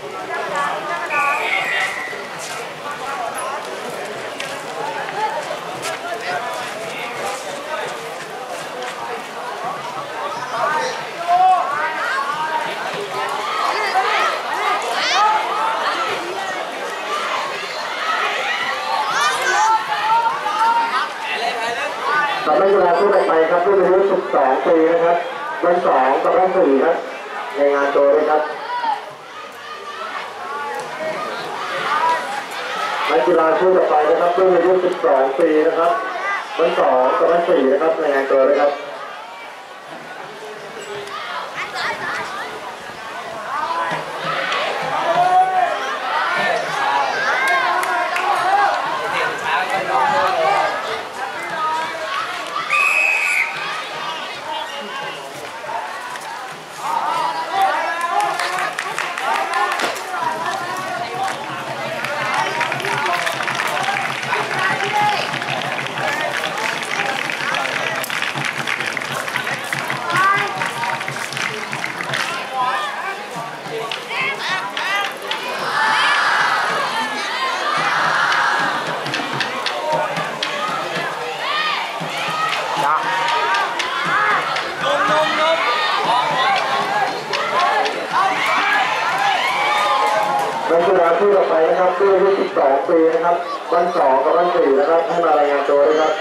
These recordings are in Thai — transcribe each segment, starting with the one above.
นักกีฬาผู้ต่อไปครับรุ่นอายุ12 ปีนะครับรุ่น2กับรุ่น4ครับในงานตัวเลยครับนักกีฬาผู้ต่อไปนะครับรุ่นอายุ12 ปีนะครับรุ่น2กับรุ่น4นะครับในงานตัวเลยครับนักกีฬาผู้ต่อไปนะครับรุ่นอายุ12 ปีนะครับรุ่น2กับรุ่น4นะครับให้มารายงานตัวด้วยครับ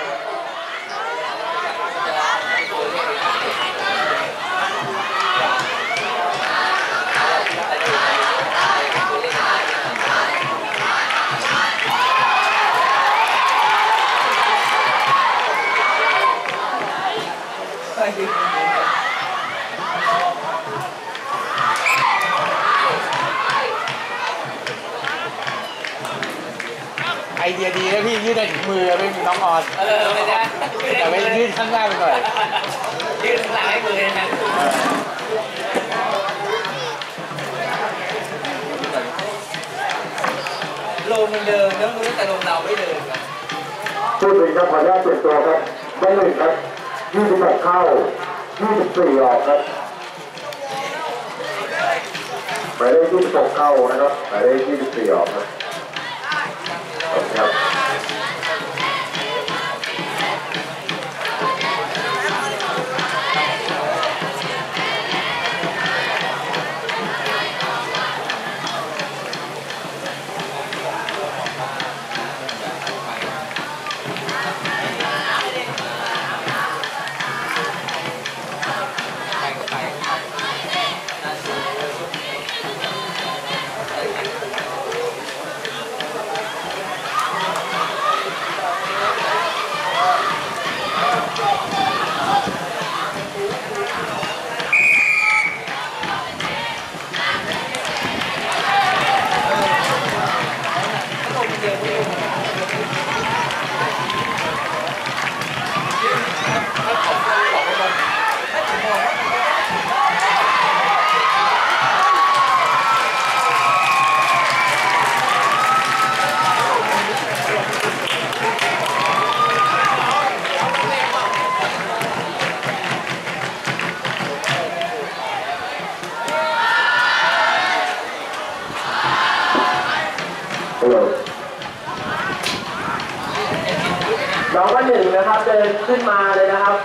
ไอเดียดีนะพี่ยืดได้ถึงมือไม่มีน้องออนไม่ได้แต่ไม่ยืดข้างหน้าไปหน่อยยืดข้างหลังให้มือนะลมมันเดินแล้วมือแต่ลมเราไม่เดินครับผู้หญิงครับขออนุญาตเปลี่ยนตัวครับได้หนึ่งครับ28เข้า24ออกครับหมายเลข26เข้านะครับหมายเลข24ออกครับครับน้องว่า1นะครับเดินขึ้นมาเลยนะครับ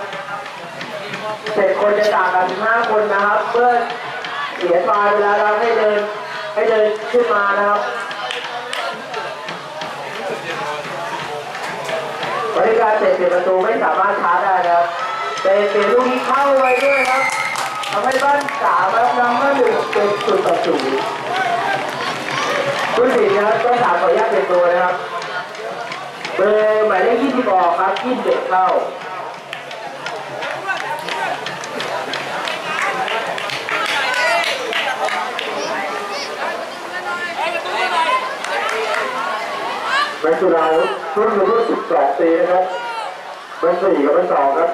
7 คนจะต่างกัน15 คนนะครับเพื่อเสียฟาเวลาเราให้เดินขึ้นมานะครับบริการเตะเปลี่ยนประตูไม่สามารถช้าได้นะครับเตะเปลี่ยนลูกนี้เข้าไว้ด้วยครับทำให้บ้าน3แล้วนำมา1เป็น0-0ผู้สินนะครับก็3ขออนุญาตเปลี่ยนตัวนะครับเบอร์หมายเลข20ออกครับ21เข้าเป็นสุดท้ายรุ่น12 ปีนะครับเป็น4กับเป็น2ครับ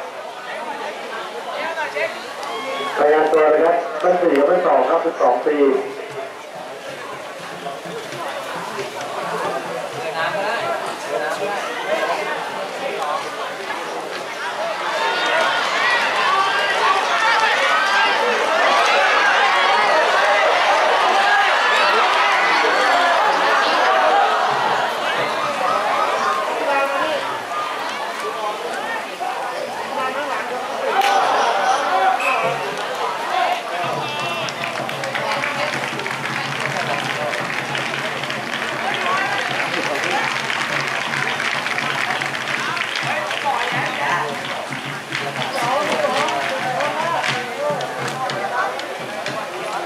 รายงานตัวเลยครับเป็น4กับเป็น2ครับ12 ปี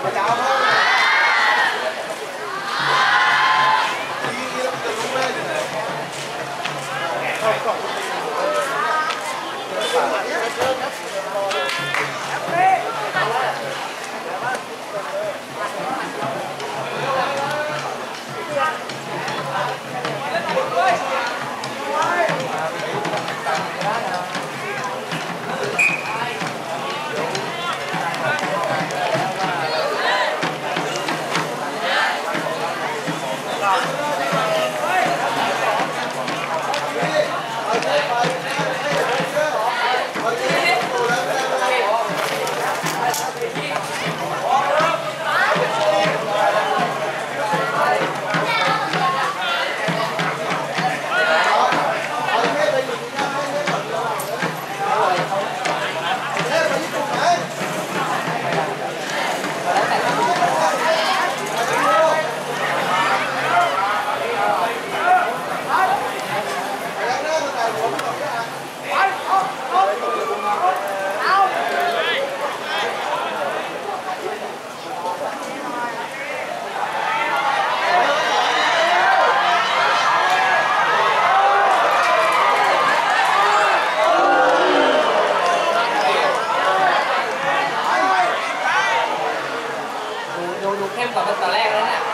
ดูเข้มกว่าตอนแรกแล้วเนี่ย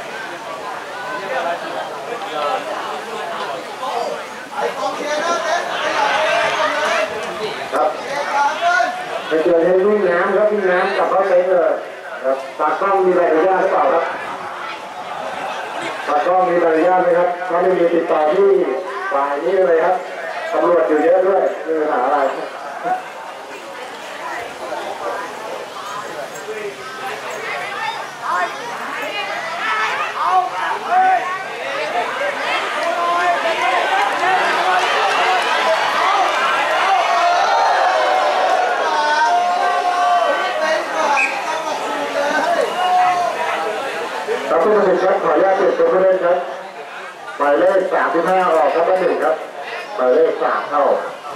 ครับไปเจอให้วิ่งน้ำครับวิ่งน้ำกลับเข้าเต็นท์เลยครับตากล้องมีใบอนุญาตหรือเปล่าครับตากล้องมีใบอนุญาตไหมครับถ้าไม่มีติดต่อที่ฝ่ายนี้เลยครับตำรวจอยู่เยอะด้วยมีปัญหาอะไรครับผู้ตัดสินครับขออนุญาตเปลี่ยนตัวผู้เล่นครับหมายเลข35ออกครับ1ครับหมายเลข3เข้า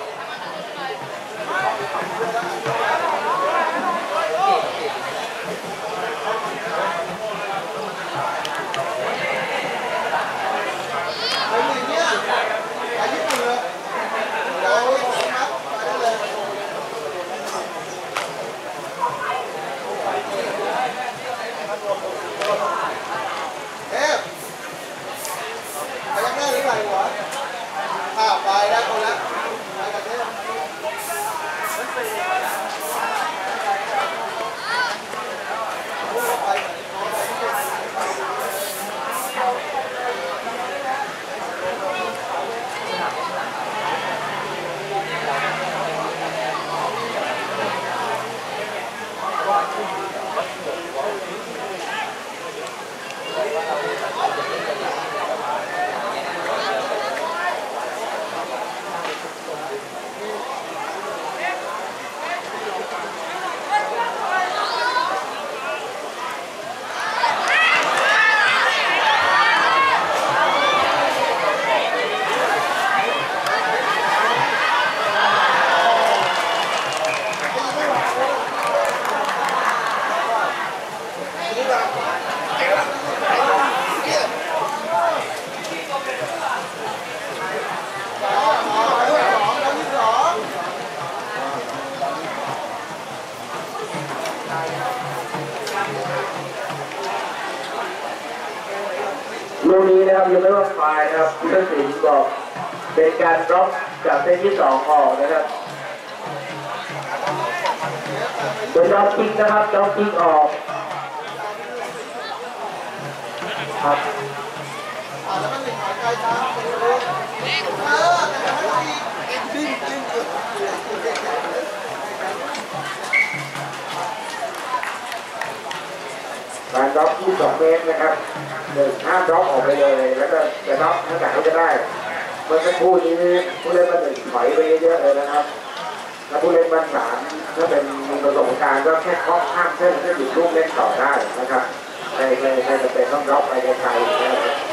ไปแล้วคนละไปกับเทลูกนี้นะครับยังไม่ว่าฝ่ายนะครับผู้ตัดสินบอกเป็นการบล็อกจากเส้นที่2ออกนะครับเป็นด็อกกิ้งนะครับด็อกกิ้งออกครับแล้วมันหนึ่งหายใจช้าแต่ให้ดิ้นการด็อกที่2 เมตรนะครับห้ามด็อกออกไปเลยแล้วก็จะด็อกเท่าไหร่ก็ได้เมื่อสักครู่นี้ผู้เล่นมา1ถอยไปเยอะเลยนะครับแล้วผู้เล่นบ้าน3ถ้าเป็นมีประสบการณ์ก็แค่เคาะข้ามเส้นก็หยุดลูกเล่นต่อได้นะครับไม่จำเป็นต้องด็อกไปไกลๆนะครับ